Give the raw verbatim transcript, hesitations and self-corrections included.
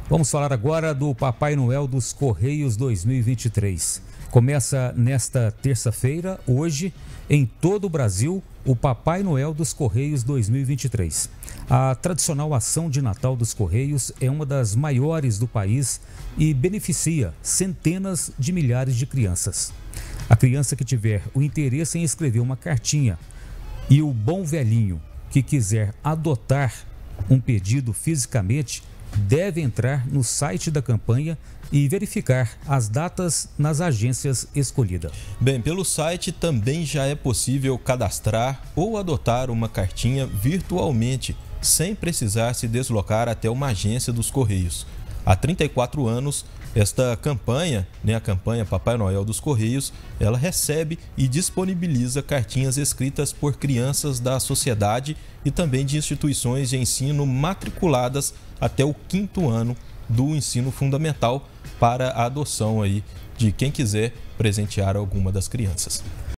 Vamos falar agora do Papai Noel dos Correios dois mil e vinte e três. Começa nesta terça-feira, hoje, em todo o Brasil, o Papai Noel dos Correios dois mil e vinte e três. A tradicional ação de Natal dos Correios é uma das maiores do país e beneficia centenas de milhares de crianças. A criança que tiver o interesse em escrever uma cartinha e o bom velhinho que quiser adotar um pedido fisicamente deve entrar no site da campanha e verificar as datas nas agências escolhidas. Bem, pelo site também já é possível cadastrar ou adotar uma cartinha virtualmente, sem precisar se deslocar até uma agência dos Correios. Há trinta e quatro anos, esta campanha, né, a campanha Papai Noel dos Correios, ela recebe e disponibiliza cartinhas escritas por crianças da sociedade e também de instituições de ensino matriculadas até o quinto ano do ensino fundamental para a adoção aí de quem quiser presentear alguma das crianças.